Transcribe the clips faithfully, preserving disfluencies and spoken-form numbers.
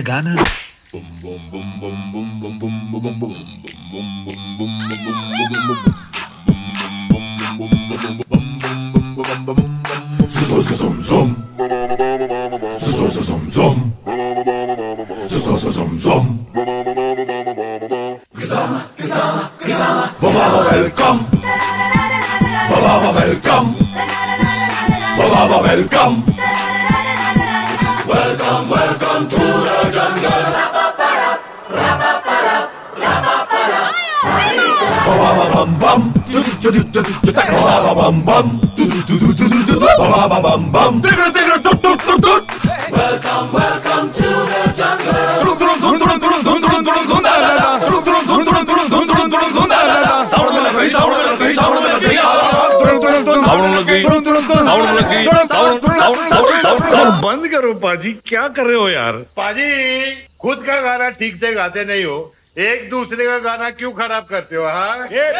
गाना। Welcome, welcome, welcome, welcome, welcome to the jungle. Bum bum, bum bum, bum bum. Welcome, welcome to the jungle. बंद करो पाजी, क्या कर रहे हो यार? पाजी खुद का गाना ठीक से गाते नहीं हो, एक दूसरे का गाना क्यों खराब करते हो? हाँ,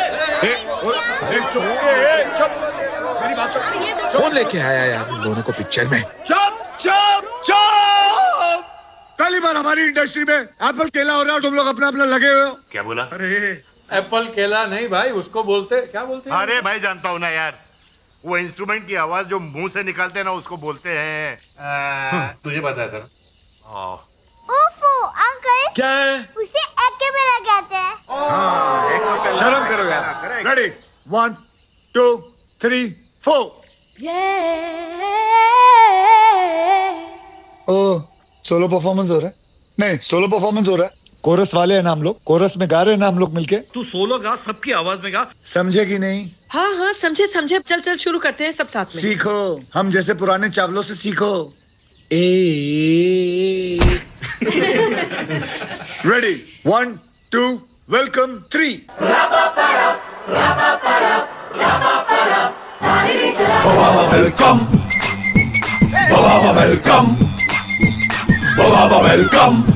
मेरी बात तो कौन लेके आया यार दोनों को पिक्चर में? चुप चुप चुप। पहली बार हमारी इंडस्ट्री में एप्पल केला हो रहा है, तुम लोग अपना अपना लगे हुए हो। क्या बोला? अरे एप्पल केला नहीं भाई, उसको बोलते क्या बोलते हैं? अरे भाई जानता हूँ ना यार, वो इंस्ट्रूमेंट की आवाज जो मुंह से निकालते हैं ना उसको बोलते हैं। तुझे पता है सर? ओफो अंकल, क्या है? उसे एक्केबेला कहते हैं। शर्म करो यार। Ready, one two three four. ओ सोलो परफॉर्मेंस हो रहा है? नहीं, सोलो परफॉर्मेंस हो रहा है। कोरस वाले हैं ना हम लोग, कोरस में गा रहे हैं ना हम लोग मिलके। तू सोलो गा, सबकी आवाज में गा। समझे कि नहीं? हाँ हाँ समझे समझे। चल चल शुरू करते हैं सब साथ में। सीखो, हम जैसे पुराने चावलों से सीखो। ए ready, one two welcome three. Welcome, welcome, welcome.